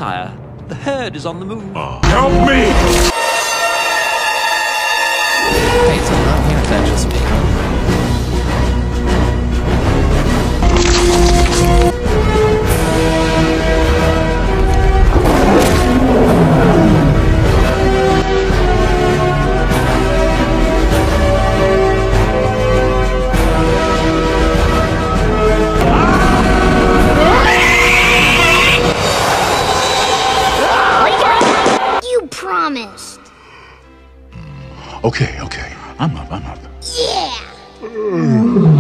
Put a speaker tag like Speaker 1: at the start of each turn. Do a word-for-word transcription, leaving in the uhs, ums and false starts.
Speaker 1: sire. The herd is on the move.
Speaker 2: Uh, help me!
Speaker 3: Wait, so I'm not here, is that just me?
Speaker 4: Promised.
Speaker 2: Okay, okay. I'm up, I'm up.
Speaker 4: Yeah!